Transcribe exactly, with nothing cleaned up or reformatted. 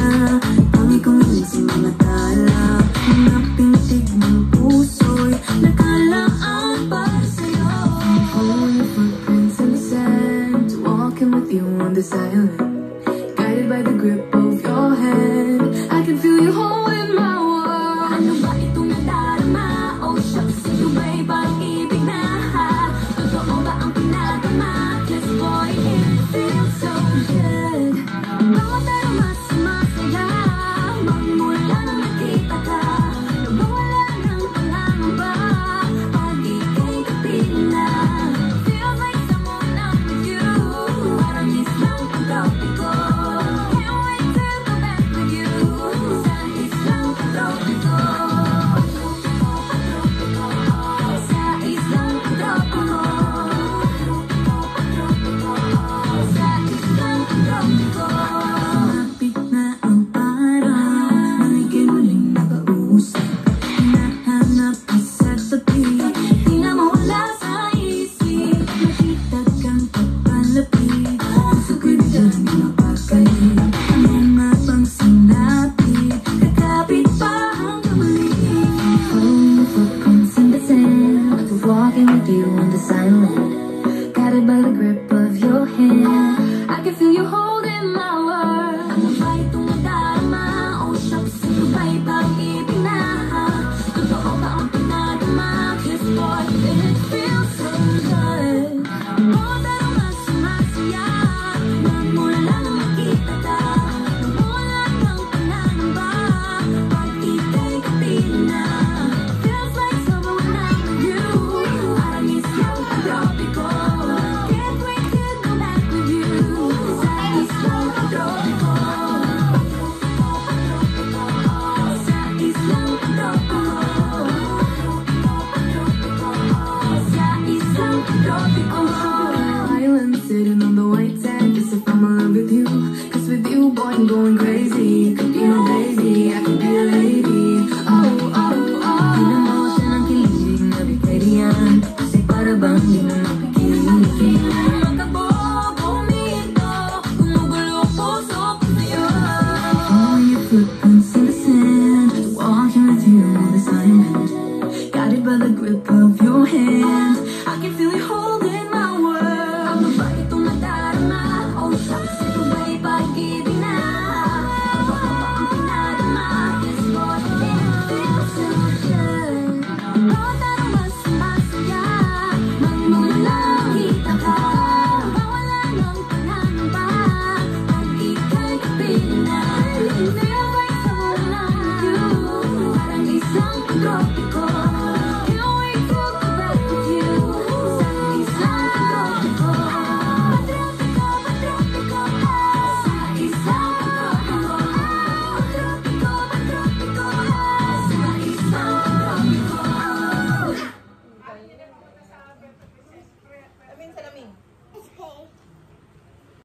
na Tangi kong ilig sa mga tala Mga pintig ng puso'y nakalaan para sa'yo. All your footprints in the sand, walking with you on this island, guided by the grip of your hand. I can feel you holding my world. Ano ba itong nadarama? Oh shucks, ito ba'y pag-ibig na? Totoo ba ang pinagama? Yes boy, it feels so good. Bawat aroma sumasaya, magmula nang nakita ka. Nawawala ng pangangamba, pag ika'y kapiling na. Feels like someone I'm with you, parang islang pagkapiko. Can't wait to go back with you, sa islang pagkapiko. Sa islang pagkapiko. Sa islang pagkapiko. Malapit na ang araw, nang ika'y muling nakausap. Hinahanap ka sa tabi, di na mawala sa isip. Nakita kang papalapit, puso ko'y biglang mapakalit. Ano nga bang sinapit, kakapit pa hanggang muli. Following the footprints in the sand, walking with you on this island, guided by the grip of your hand. I can feel you holding my world. Ano ba itong nadarama? Oh shucks, ito ba'y pag-ibig na? Totoo ba ang pinagama? Yes boy, it feels so good. Bawat aroma sumasaya, magmula nang makita ka. Nawawala ng pangangamba, pag ika'y kapiling na. Feels like someone I'm with you, parang islang pagkapiko. Can't wait to go back with you, sa islang pagkapiko. Sa islang pagkapiko. Sa islang pagkapiko. Island sitting on the white sand, as if I'm in love with you. Cause with you, boy, I'm going crazy. Could be my baby, I could be a lady. Oh, oh, oh. Tingnan mo siya ng kilig na bigay yan, kasi para bang di na mapikilig. Magkabobo, huminto, gumugulo ang puso ko sa'yo. All your footprints in the sand, walking with you on this island, guided by the grip of your hand. I can feel you holding my world. Ano ba itong nadarama? Oh shucks, ito ba'y pag-ibig na? Totoo ba ang pinagama? Yes boy, it feels so good. Bawat aroma sumasaya, magmula nang kita ka. Nawawala ng pangangamba, pag ika'y kapiling na. Feels like someone I'm with you, parang isang pagkapiko.